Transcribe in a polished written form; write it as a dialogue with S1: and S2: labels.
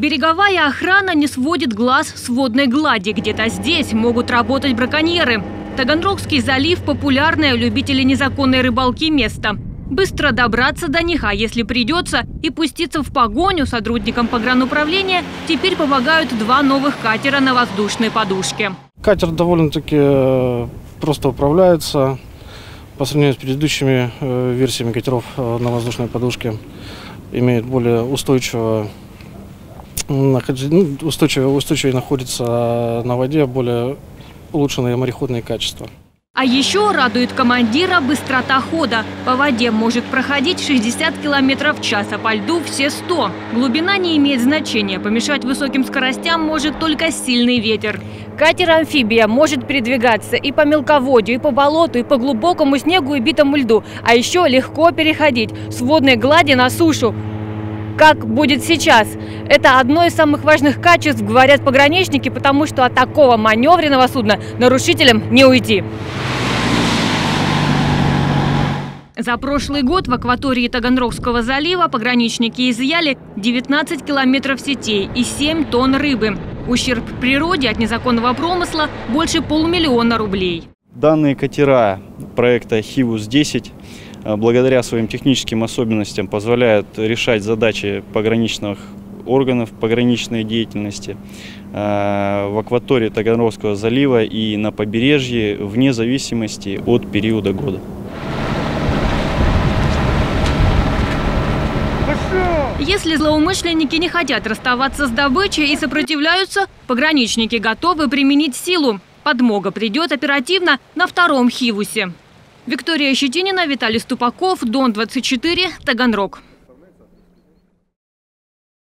S1: Береговая охрана не сводит глаз с водной глади. Где-то здесь могут работать браконьеры. Таганрогский залив – популярное у любителей незаконной рыбалки место. Быстро добраться до них, а если придется, и пуститься в погоню сотрудникам погрануправления теперь помогают два новых катера на воздушной подушке.
S2: Катер довольно-таки просто управляется по сравнению с предыдущими версиями катеров на воздушной подушке. Имеет более устойчивее находится на воде, более улучшенные мореходные качества.
S1: А еще радует командира быстрота хода. По воде может проходить 60 км в час, а по льду все 100. Глубина не имеет значения. Помешать высоким скоростям может только сильный ветер. Катер-амфибия может передвигаться и по мелководью, и по болоту, и по глубокому снегу и битому льду. А еще легко переходить с водной глади на сушу, как будет сейчас. Это одно из самых важных качеств, говорят пограничники, потому что от такого маневренного судна нарушителям не уйти. За прошлый год в акватории Таганрогского залива пограничники изъяли 19 километров сетей и 7 тонн рыбы. Ущерб природе от незаконного промысла больше 500 000 рублей.
S3: Данные катера проекта «Хивус-10» благодаря своим техническим особенностям позволяют решать задачи пограничных органов пограничной деятельности в акватории Таганрогского залива и на побережье вне зависимости от периода года.
S1: Если злоумышленники не хотят расставаться с добычей и сопротивляются, пограничники готовы применить силу. Подмога придет оперативно на втором Хивусе. Виктория Щетинина, Виталий Ступаков, Дон 24, Таганрог.